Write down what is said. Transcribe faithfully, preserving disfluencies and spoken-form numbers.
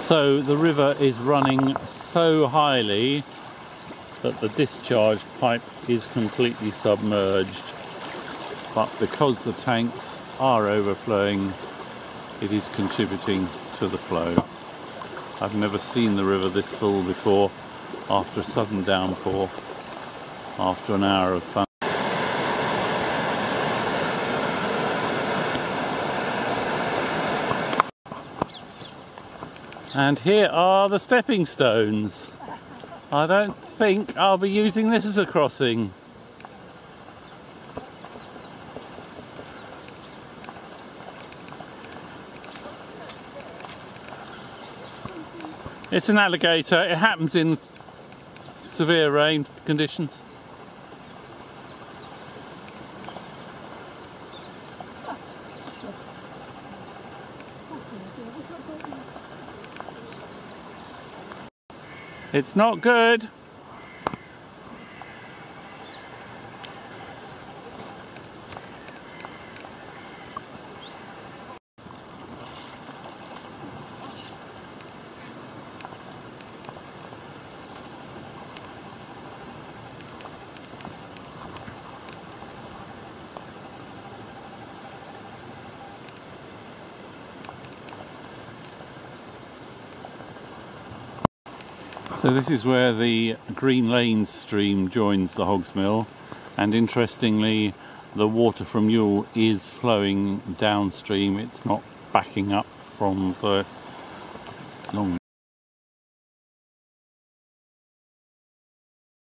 So the river is running so highly that the discharge pipe is completely submerged, but because the tanks are overflowing, it is contributing to the flow. I've never seen the river this full before after a sudden downpour, after an hour of thunder. And here are the stepping stones. I don't think I'll be using this as a crossing. It's an alligator. It happens in severe rain conditions. It's not good. So this is where the Green Lanes stream joins the Hogsmill, and interestingly the water from Ewell is flowing downstream. It's not backing up from the long